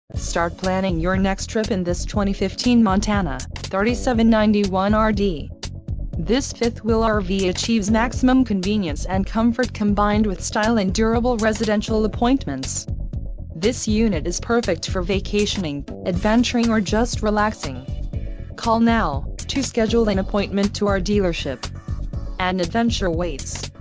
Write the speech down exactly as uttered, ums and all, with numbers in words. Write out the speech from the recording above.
Start planning your next trip in this twenty fifteen Montana thirty-seven ninety-one R D. This fifth-wheel R V achieves maximum convenience and comfort combined with style and durable residential appointments. This unit is perfect for vacationing, adventuring or just relaxing. Call now to schedule an appointment to our dealership. An adventure waits.